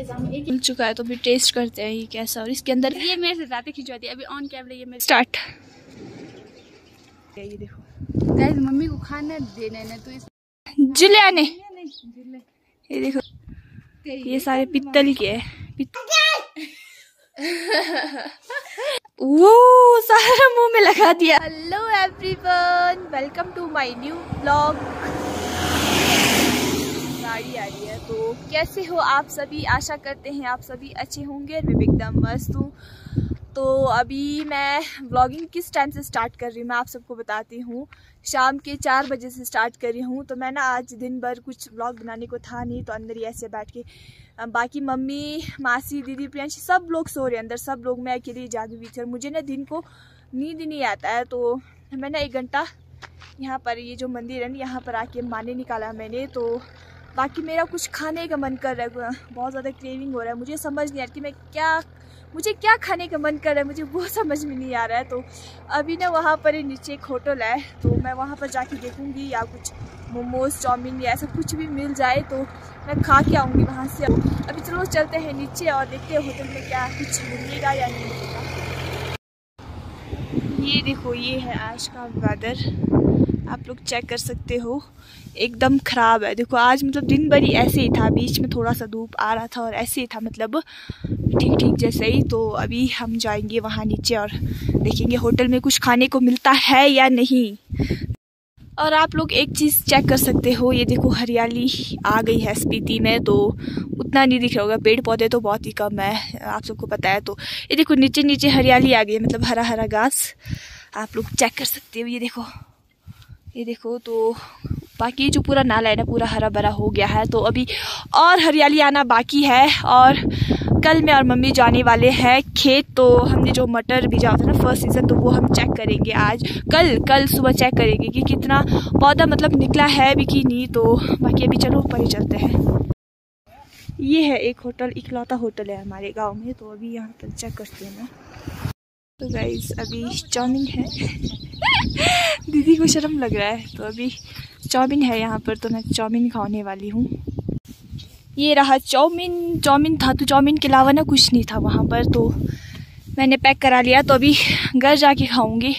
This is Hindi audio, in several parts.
मिल चुका है तो भी टेस्ट करते हैं ये कैसा। और इसके अंदर ये मेरे से ज़्यादा खिंचवाती है अभी ऑन कैमरा। ये मेरे स्टार्ट। ये देखो गाइस मम्मी को खाना देना है ना तो इस जुलिया ने ये देखो ये सारे पित्तल के है। वो सारा मुंह में लगा दिया। Hello everyone, welcome to my new blog. गाड़ी आ रही है तो कैसे हो आप सभी? आशा करते हैं आप सभी अच्छे होंगे। मैं भी एकदम मस्त हूँ। तो अभी मैं व्लॉगिंग किस टाइम से स्टार्ट कर रही हूँ मैं आप सबको बताती हूँ। शाम के 4 बजे से स्टार्ट कर रही हूँ। तो मैं ना आज दिन भर कुछ व्लॉग बनाने को था नहीं तो अंदर ही ऐसे बैठ के बाकी मम्मी, मासी, दीदी, प्रियांशी सब लोग सो रहे अंदर। सब लोग, मैं अकेली जागी हुई थी और मुझे ना दिन को नींद नहीं आता है। तो मैं ना 1 घंटा यहाँ पर ये जो मंदिर है ना यहाँ पर आके माने निकाला मैंने। तो बाकी मेरा कुछ खाने का मन कर रहा है, बहुत ज़्यादा क्रेविंग हो रहा है। मुझे समझ नहीं आ रही कि मुझे क्या खाने का मन कर रहा है, मुझे वो समझ में नहीं आ रहा है। तो अभी ना वहाँ पर ही नीचे एक होटल है तो मैं वहाँ पर जाके देखूँगी या कुछ मोमोज, चाउमीन या ऐसा कुछ भी मिल जाए तो मैं खा के आऊँगी वहाँ से। अभी चलो चलते हैं नीचे और देखते हैं होटल में क्या कुछ मिलेगा या नहीं मिलेगा। ये देखो ये है आज का वेदर, आप लोग चेक कर सकते हो, एकदम ख़राब है। देखो आज मतलब दिन भर ही ऐसे ही था, बीच में थोड़ा सा धूप आ रहा था और ऐसे ही था, मतलब ठीक ठीक जैसे ही। तो अभी हम जाएंगे वहाँ नीचे और देखेंगे होटल में कुछ खाने को मिलता है या नहीं। और आप लोग एक चीज़ चेक कर सकते हो, ये देखो हरियाली आ गई है स्पीति में। तो उतना नहीं दिख रहा होगा, पेड़ पौधे तो बहुत ही कम है, आप सबको पता है। तो ये देखो नीचे नीचे हरियाली आ गई है, मतलब हरा हरा घास आप लोग चेक कर सकते हो। ये देखो तो बाकी जो पूरा नाला है ना पूरा हरा भरा हो गया है। तो अभी और हरियाली आना बाकी है। और कल मैं और मम्मी जाने वाले हैं खेत। तो हमने जो मटर बीजा होता है ना फर्स्ट सीज़न, तो वो हम चेक करेंगे आज कल सुबह चेक करेंगे कि कितना पौधा मतलब निकला है भी कि नहीं। तो बाकी अभी चलो ऊपर ही चलते हैं। ये है एक होटल, इकलौता होटल है हमारे गाँव में। तो अभी यहाँ पर चेक करते हैं ना। तो गाइस अभी चाउमीन है दीदी को शर्म लग रहा है। तो अभी चाउमीन है यहाँ पर तो मैं चाउमीन खाने वाली हूँ। ये रहा चाउमीन था। तो चाउमीन के अलावा ना कुछ नहीं था वहाँ पर, तो मैंने पैक करा लिया। तो अभी घर जाके खाऊंगी।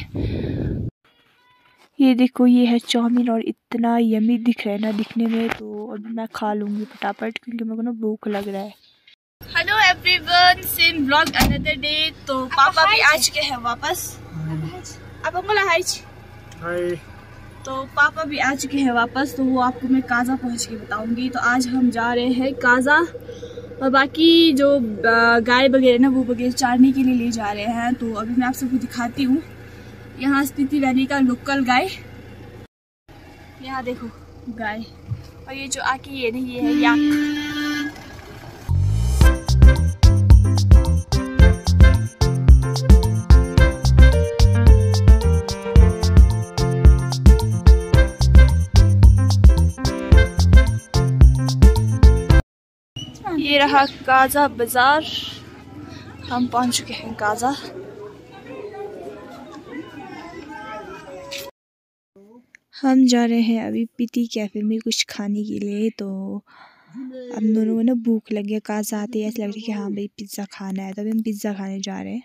ये देखो ये है चाउमीन और इतना यमी दिख रहा है ना दिखने में। तो अभी मैं खा लूँगी फटाफट क्योंकि मेरे को ना भूख लग रहा है। Hello everyone, same blog another day. तो पापा भी आ चुके हैं वापस। अब हाय। तो पापा भी आ चुके हैं वापस। तो वो आपको मैं काजा पहुंच के बताऊंगी। तो आज हम जा रहे हैं काजा और बाकी जो गाय वगैरह ना वो वगैरह चारने के लिए ले जा रहे हैं। तो अभी मैं आप सबको दिखाती हूँ। यहाँ स्पीति वैली का लोकल गाय, यहाँ देखो गाय। और ये जो आके ये नहीं, ये है याक। ये रहा काजा बाजार, हम पहुंच चुके हैं काजा। हम जा रहे हैं अभी पीटी कैफे में कुछ खाने के लिए। तो हम दोनों को ना भूख लगी है। काजा आते ही ऐसा लग रहा है कि हाँ भाई पिज़्ज़ा खाना है। तो अभी हम पिज़्ज़ा खाने जा रहे हैं।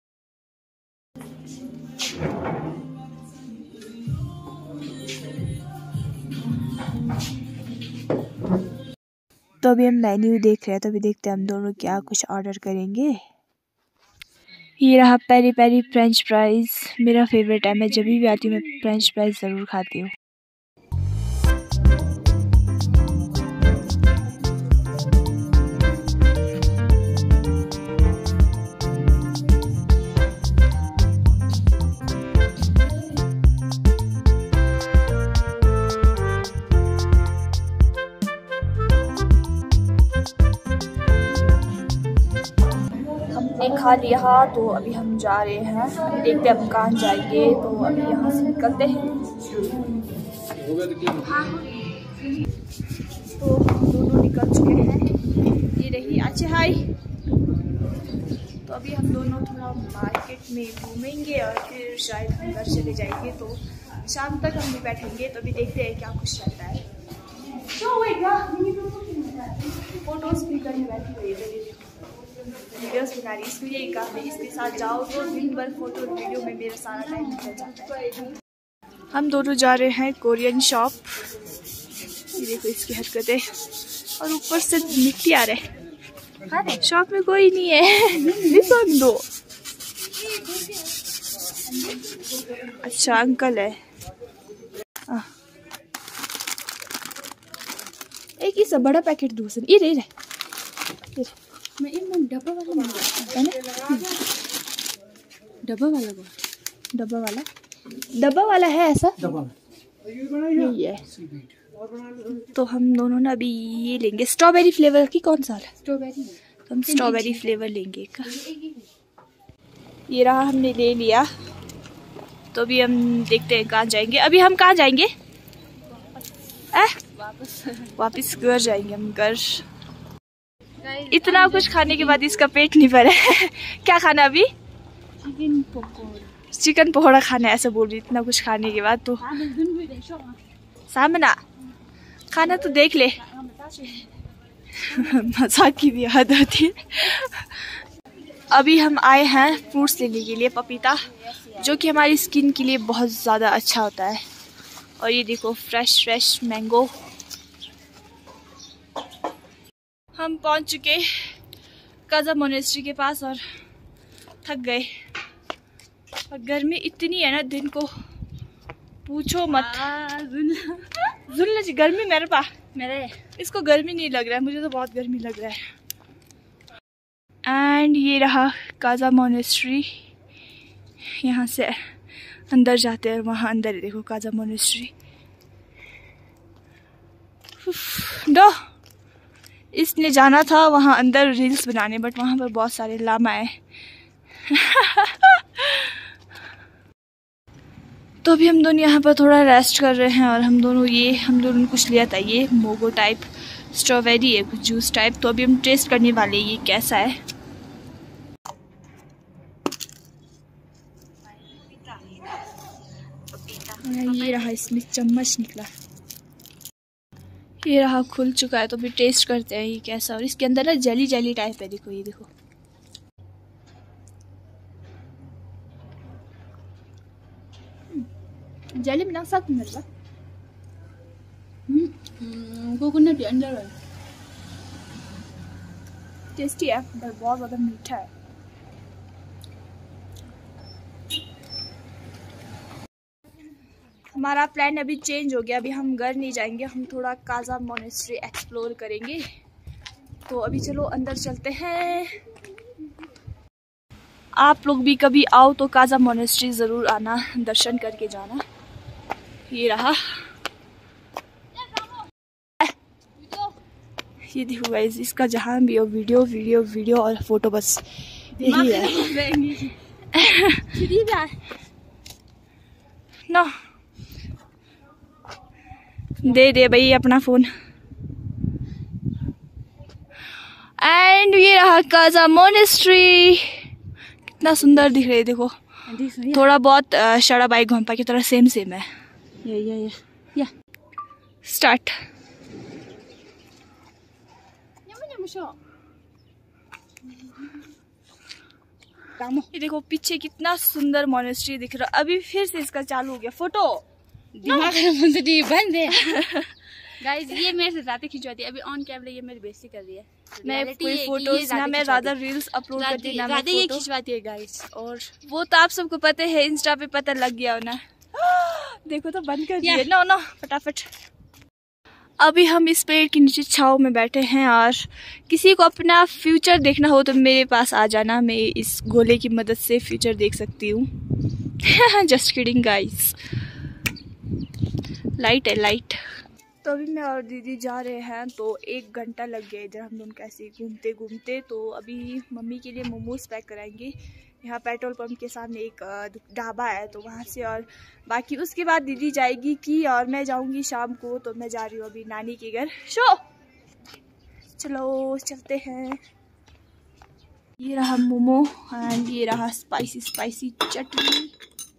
तो अभी हम मेन्यू देख रहे हैं। तो अभी देखते हैं हम दोनों क्या कुछ ऑर्डर करेंगे। ये रहा पेरी पेरी फ्रेंच फ्राइज़, मेरा फेवरेट है। मैं जब भी आती हूँ मैं फ्रेंच फ्राइज़ ज़रूर खाती हूँ। खा लिया तो अभी हम जा रहे हैं, देखते हैं हम कहाँ जाएंगे। तो अभी यहाँ से निकलते हैं। तो हम दोनों निकल चुके हैं। ये रही अच्छा हाय। तो अभी हम दोनों थोड़ा मार्केट में घूमेंगे और फिर शायद हम घर चले जाएंगे। तो शाम तक हम भी बैठेंगे। तो अभी देखते हैं क्या कुछ रहता है। फोटोज भी करने बैठी हुई है। वीडियोस बना रही, इसको यही काम है। इसके साथ जाओ तो दिन भर फोटो वीडियो में मेरा सारा टाइम निकल जाता है। हम दोनों जा रहे हैं कोरियन शॉप। ये देखो इसकी हरकतें, और ऊपर से मिट्टी आ रहा है। शॉप में कोई नहीं है। दो अच्छा अंकल है। एक ही सब बड़ा पैकेट दूसरे ये रे मैं इन डब्बा वाला डब्बा वाला है ऐसा यही है। तो हम दोनों ना अभी ये लेंगे स्ट्रॉबेरी फ्लेवर की। कौन सा है? स्ट्रॉबेरी। तो हम स्ट्रॉबेरी फ्लेवर लेंगे का। ये रहा, हमने ले लिया। तो अभी हम देखते हैं कहाँ जाएंगे। अभी हम कहाँ जाएंगे? वापस घर जाएंगे हम घर। इतना कुछ खाने के बाद इसका पेट नहीं भरा है। क्या खाना अभी? चिकन पकौड़ा खाना है ऐसा बोल रही। इतना कुछ खाने के बाद तो सामना खाना तो देख ले। मजाक की भी हद होती है। अभी हम आए हैं फ्रूट्स लेने के लिए, पपीता जो कि हमारी स्किन के लिए बहुत ज़्यादा अच्छा होता है। और ये देखो फ्रेश मैंगो। हम पहुंच चुके काजा मोनेस्ट्री के पास और थक गए। और गर्मी इतनी है ना दिन को पूछो मत। जुल्ला जी गर्मी मेरे पास इसको गर्मी नहीं लग रहा है, मुझे तो बहुत गर्मी लग रहा है। एंड ये रहा काजा मोनेस्ट्री। यहाँ से अंदर जाते हैं, वहाँ अंदर देखो काजा मोनेस्ट्री। दो इसने जाना था वहाँ अंदर रील्स बनाने, बट वहाँ पर बहुत सारे लामा है। तो अभी हम दोनों यहाँ पर थोड़ा रेस्ट कर रहे हैं। और हम दोनों ने कुछ लिया था, ये मोगो टाइप स्ट्रॉबेरी है कुछ जूस टाइप। तो अभी हम टेस्ट करने वाले ये कैसा है। ये रहा, इसमें चम्मच निकला। ये रहा खुल चुका है। तो अभी टेस्ट करते हैं ये कैसा। और इसके अंदर ना जेली टाइप है, देखो ये देखो। जेली बना सकते मतलब कोकोनट अंदर है। टेस्टी है पर बहुत ज़्यादा मीठा है। हमारा प्लान अभी चेंज हो गया। अभी हम घर नहीं जाएंगे, हम थोड़ा काजा मोनेस्ट्री एक्सप्लोर करेंगे। तो अभी चलो अंदर चलते हैं। आप लोग भी कभी आओ तो काजा मोनेस्ट्री ज़रूर आना, दर्शन करके जाना। ये रहा, ये देखो गाइस, इसका जहाँ भी हो वीडियो और फोटो बस यही है। ना दे भाई अपना फोन। एंड ये रहा काजा मोनेस्ट्री। कितना सुंदर दिख रही है देखो। थोड़ा बहुत शड़ा बाई घोंपा की तरह सेम है। या स्टार्ट। ये देखो पीछे कितना सुंदर मोनेस्ट्री दिख रहा। अभी फिर से इसका चालू हो गया फोटो। दिमाग बंद है। गाइस ये मेरे से ज्यादा खिंचवाती है। अभी ऑन कैमरा ये मेरी बेइज्जती कर रही है। मैं कोई फोटोज ना, मैं ज्यादा रील्स अपलोड करती ना, ज्यादा ये खिंचवाती है गाइस। और वो तो आप सबको पता है, इंस्टा पे पता लग गया हो ना। देखो तो बंद कर दिया ना फटाफट। अभी हम इस पेड़ के नीचे छांव में बैठे हैं। और किसी को अपना फ्यूचर देखना हो तो मेरे पास आ जाना, मैं इस गोले की मदद से फ्यूचर देख सकती हूँ। Just kidding guys. लाइट है लाइट। तो अभी मैं और दीदी जा रहे हैं। तो 1 घंटा लग गया इधर हम दोनों कैसे घूमते। तो अभी मम्मी के लिए मोमोज पैक कराएंगे। यहाँ पेट्रोल पंप के सामने एक ढाबा है, तो वहाँ से। और बाकी उसके बाद दीदी जाएगी कि, और मैं जाऊँगी शाम को। तो मैं जा रही हूँ अभी नानी के घर। चलो चलते हैं। ये रहा मोमो एंड ये रहा spicy chutney.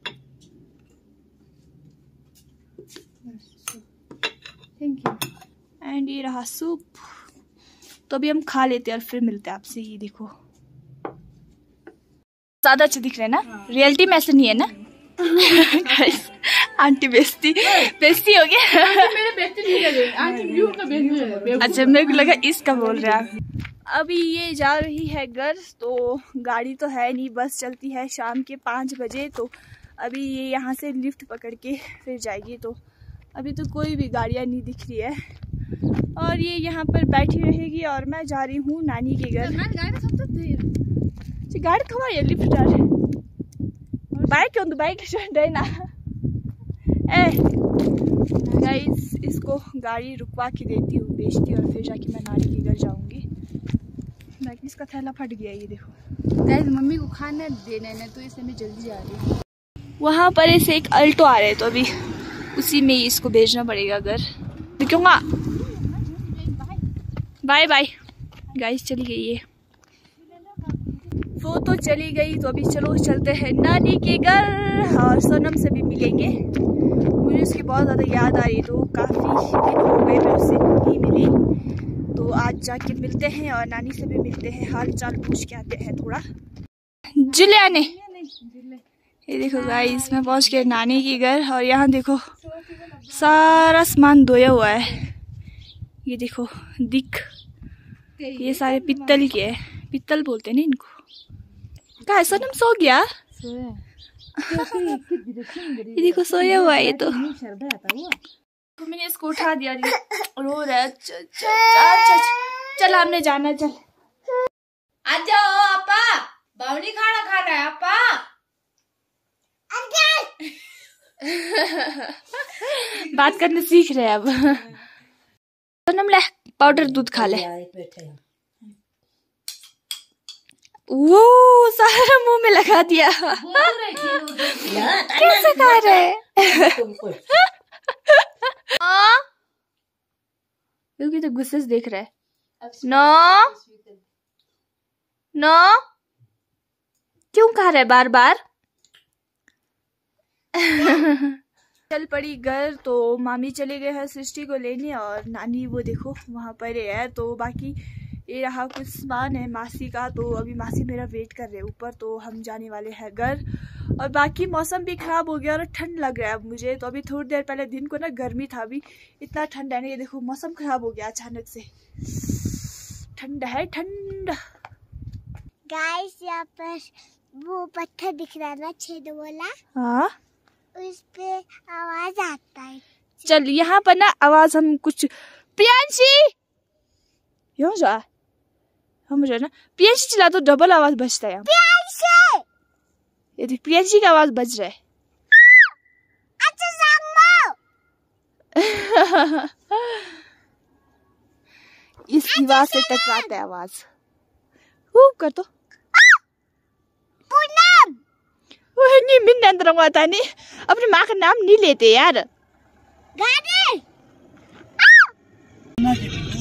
Thank you. And ये रहा सूप। तो अभी हम खा लेते हैं और फिर मिलते हैं आपसे। ये देखो ज्यादा अच्छे दिख रहे हैं ना? रियलिटी में ऐसे नहीं है ना? आंटी बेइज्जती हो गया। अच्छा, मेरे को लगा इसका बोल रहा है। अभी ये जा रही है घर, तो गाड़ी तो है नहीं, बस चलती है शाम के 5 बजे। तो अभी ये यहाँ से लिफ्ट पकड़ के फिर जाएगी। तो अभी तो कोई भी गाड़ियाँ नहीं दिख रही है और ये यहाँ पर बैठी रहेगी और मैं जा रही हूँ नानी के घर। गाड़ी थोड़ा ये लिफ्ट जा रही बाइक क्यों? बाइक है ना। गाइस, इसको गाड़ी रुकवा के देती हूँ बेचती, और फिर जाके मैं नानी के घर जाऊंगी। इसका थैला फट गया, ये देखो। गाइस, मम्मी को खाना देना है ना, तो इसलिए मैं जल्दी जा रही हूँ। वहाँ पर ऐसे एक अल्टो आ रहे है, तो अभी उसी में इसको भेजना पड़ेगा घर। क्यों? Bye bye. गाइस, चली गई है वो, तो चली गई। तो अभी चलो चलते हैं नानी के घर और सोनम से भी मिलेंगे। मुझे उसकी बहुत ज़्यादा याद आ रही है, तो काफ़ी दिन हो गए मैं उससे नहीं मिली। तो आज जाके मिलते हैं और नानी से भी मिलते हैं, हाल चाल पूछ के आते हैं थोड़ा। जुलियाने, ये देखो गाइस, मैं पहुंच गया नानी के घर और यहाँ देखो सारा सामान धोया हुआ है। ये देखो ये सारे पित्तल के है, पित्तल बोलते हैं ना इनको। कहाँ है सोनम? सो गया? ये देखो सोया हुआ है ये तो मैंने इसको उठा दिया, रो रहा है। चल हमने जाना, चल आ जाओ आपा, बावनी खाना है आपा। बात करने सीख रहे हैं अब। सोनम ले पाउडर दूध खा ले। वो सारा मुंह में लगा दिया। कैसे खा रहे? क्योंकि तो गुस्से से देख रहा है। नो क्यों खा रहा है बार बार? चल पड़ी घर। तो मामी चले गए हैं सृष्टि को लेने और नानी वो देखो वहाँ पर है। तो बाकी ये रहा कुछ सामान है मासी का, तो अभी मासी मेरा वेट कर रहे हैं ऊपर। तो हम जाने वाले हैं घर। और बाकी मौसम भी खराब हो गया और ठंड लग रहा है अब मुझे। तो अभी थोड़ी देर पहले दिन को ना गर्मी था, अभी इतना ठंड है ना। ये देखो मौसम खराब हो गया अचानक से, ठंड है ठंड। गाइस, यहाँ पर वो पत्थर दिख रहा है ना, छेद वाला। हाँ, उस पे आवाज आता है। चल यहाँ पर ना आवाज हम कुछ प्रियांशी क्यों जा हम जो है ना प्रियांशी चिल्ला तो डबल आवाज बजता है। प्रियांशी, ये देख प्रियांशी का आवाज बज रहा है। इस दीवार से टकराता है आवाज। कर तो नहीं मिन अंदर आता नहीं, अपनी माँ का नाम नहीं लेते यार।